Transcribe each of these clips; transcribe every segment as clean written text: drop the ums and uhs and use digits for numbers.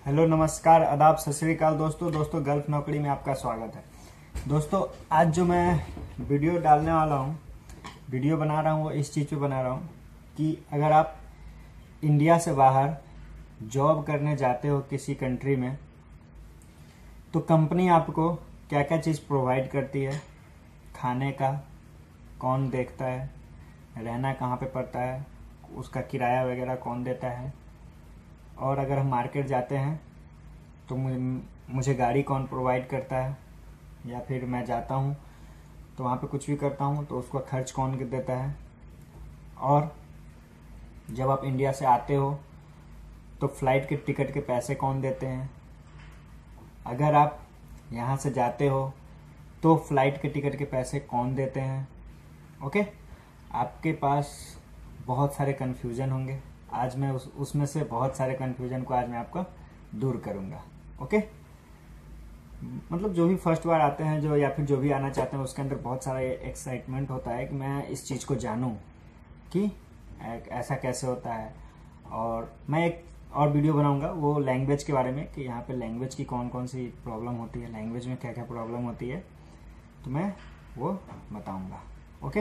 Hello, नमस्कार, आदाब, सत श्री अकाल दोस्तों गल्फ नौकरी में आपका स्वागत है। दोस्तों आज जो मैं वीडियो डालने वाला हूँ, वीडियो बना रहा हूँ वो इस चीज़ पे बना रहा हूँ कि अगर आप इंडिया से बाहर जॉब करने जाते हो किसी कंट्री में, तो कंपनी आपको क्या क्या चीज़ प्रोवाइड करती है, खाने का कौन देखता है, रहना कहाँ पे पड़ता है, उसका किराया वगैरह कौन देता है, और अगर हम मार्केट जाते हैं तो मुझे गाड़ी कौन प्रोवाइड करता है, या फिर मैं जाता हूँ तो वहाँ पे कुछ भी करता हूँ तो उसका खर्च कौन देता है, और जब आप इंडिया से आते हो तो फ्लाइट के टिकट के पैसे कौन देते हैं, अगर आप यहाँ से जाते हो तो फ्लाइट के टिकट के पैसे कौन देते हैं। ओके, आपके पास बहुत सारे कन्फ्यूजन होंगे। आज मैं उसमें से बहुत सारे कन्फ्यूजन को आज मैं आपका दूर करूंगा। ओके, मतलब जो भी फर्स्ट बार आते हैं जो, या फिर जो भी आना चाहते हैं, उसके अंदर बहुत सारा एक्साइटमेंट होता है कि मैं इस चीज़ को जानूं कि ऐसा कैसे होता है। और मैं एक और वीडियो बनाऊंगा वो लैंग्वेज के बारे में कि यहाँ पे लैंग्वेज की कौन कौन सी प्रॉब्लम होती है, लैंग्वेज में क्या क्या प्रॉब्लम होती है, तो मैं वो बताऊंगा। ओके,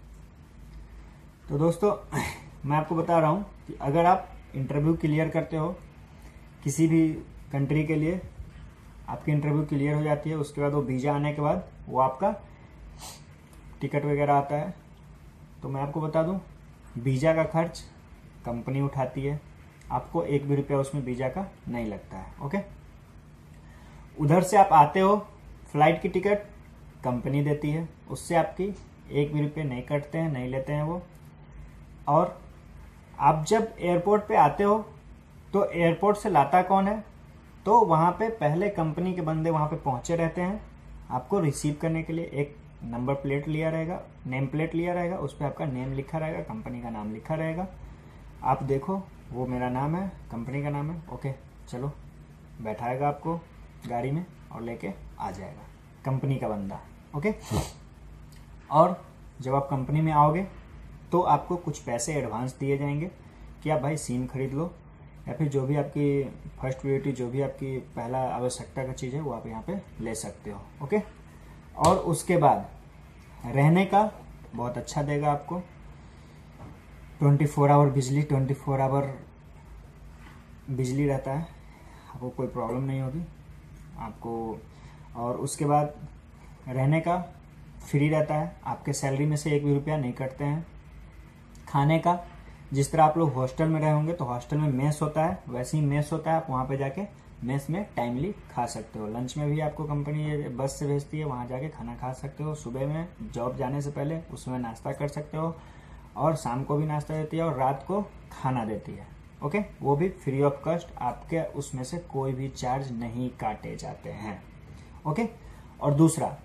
तो दोस्तों मैं आपको बता रहा हूँ कि अगर आप इंटरव्यू क्लियर करते हो किसी भी कंट्री के लिए, आपकी इंटरव्यू क्लियर हो जाती है, उसके बाद वो वीज़ा आने के बाद वो आपका टिकट वगैरह आता है, तो मैं आपको बता दूं वीज़ा का खर्च कंपनी उठाती है, आपको एक भी रुपया उसमें वीज़ा का नहीं लगता है। ओके, उधर से आप आते हो, फ्लाइट की टिकट कंपनी देती है, उससे आपकी एक भी रुपये नहीं कटते हैं, नहीं लेते हैं वो। और आप जब एयरपोर्ट पे आते हो तो एयरपोर्ट से लाता कौन है, तो वहाँ पे पहले कंपनी के बंदे वहाँ पे पहुँचे रहते हैं, आपको रिसीव करने के लिए एक नंबर प्लेट लिया रहेगा, नेम प्लेट लिया रहेगा, उस पर आपका नेम लिखा रहेगा, कंपनी का नाम लिखा रहेगा। आप देखो वो मेरा नाम है, कंपनी का नाम है। ओके, चलो, बैठाएगा आपको गाड़ी में और लेके आ जाएगा कंपनी का बंदा। ओके, और जब आप कंपनी में आओगे तो आपको कुछ पैसे एडवांस दिए जाएंगे कि आप भाई सिम खरीद लो, या फिर जो भी आपकी फर्स्ट प्रायोरिटी, जो भी आपकी पहला आवश्यकता का चीज़ है वो आप यहाँ पे ले सकते हो। ओके, और उसके बाद रहने का बहुत अच्छा देगा आपको, 24 आवर बिजली, 24 आवर बिजली रहता है, आपको कोई प्रॉब्लम नहीं होगी आपको। और उसके बाद रहने का फ्री रहता है, आपके सैलरी में से एक भी रुपया नहीं कटते हैं। खाने का, जिस तरह आप लोग हॉस्टल में रहे होंगे तो हॉस्टल में मेस होता है, वैसे ही मेस होता है, आप वहाँ पे जाके मेस में टाइमली खा सकते हो। लंच में भी आपको कंपनी बस से भेजती है, वहाँ जाके खाना खा सकते हो। सुबह में जॉब जाने से पहले उसमें नाश्ता कर सकते हो, और शाम को भी नाश्ता देती है, और रात को खाना देती है। ओके, वो भी फ्री ऑफ कॉस्ट, आपके उसमें से कोई भी चार्ज नहीं काटे जाते हैं। ओके, और दूसरा,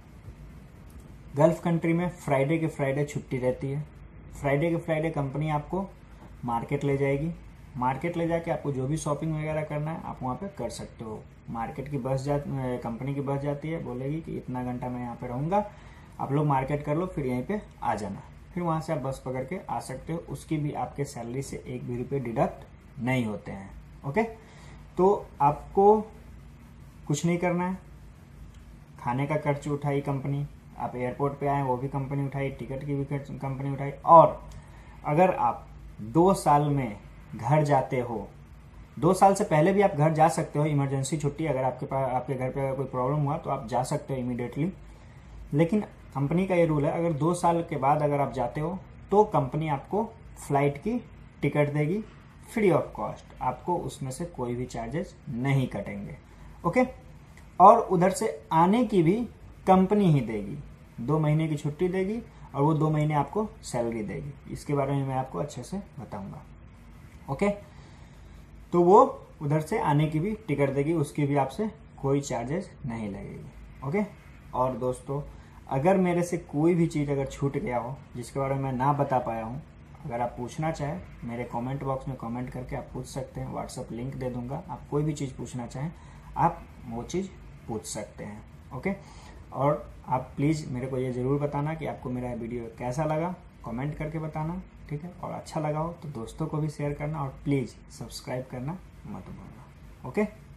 गल्फ कंट्री में फ्राइडे के फ्राइडे छुट्टी रहती है। फ्राइडे के फ्राइडे कंपनी आपको मार्केट ले जाएगी, मार्केट ले जाके आपको जो भी शॉपिंग वगैरह करना है आप वहाँ पे कर सकते हो। मार्केट की बस कंपनी की बस जाती है, बोलेगी कि इतना घंटा मैं यहाँ पे रहूँगा, आप लोग मार्केट कर लो, फिर यहीं पे आ जाना। फिर वहाँ से आप बस पकड़ के आ सकते हो, उसकी भी आपके सैलरी से एक भी रुपये डिडक्ट नहीं होते हैं। ओके, तो आपको कुछ नहीं करना है, खाने का खर्च उठाई कंपनी, आप एयरपोर्ट पे आए वो भी कंपनी उठाई, टिकट की भी कंपनी उठाई। और अगर आप 2 साल में घर जाते हो, 2 साल से पहले भी आप घर जा सकते हो, इमरजेंसी छुट्टी, अगर आपके पास आपके घर पे अगर कोई प्रॉब्लम हुआ तो आप जा सकते हो इमीडिएटली। लेकिन कंपनी का ये रूल है, अगर 2 साल के बाद अगर आप जाते हो तो कंपनी आपको फ्लाइट की टिकट देगी फ्री ऑफ कॉस्ट, आपको उसमें से कोई भी चार्जेस नहीं कटेंगे। ओके, और उधर से आने की भी कंपनी ही देगी, 2 महीने की छुट्टी देगी, और वो 2 महीने आपको सैलरी देगी। इसके बारे में मैं आपको अच्छे से बताऊंगा। ओके, तो वो उधर से आने की भी टिकट देगी, उसकी भी आपसे कोई चार्जेस नहीं लगेगी। ओके, और दोस्तों अगर मेरे से कोई भी चीज़ अगर छूट गया हो जिसके बारे में मैं ना बता पाया हूँ, अगर आप पूछना चाहें मेरे कमेंट बॉक्स में कमेंट करके आप पूछ सकते हैं, व्हाट्सएप लिंक दे दूंगा, आप कोई भी चीज़ पूछना चाहें आप वो चीज़ पूछ सकते हैं। ओके, और आप प्लीज़ मेरे को ये ज़रूर बताना कि आपको मेरा वीडियो कैसा लगा, कमेंट करके बताना, ठीक है। और अच्छा लगा हो तो दोस्तों को भी शेयर करना, और प्लीज़ सब्सक्राइब करना मत भूलना। ओके।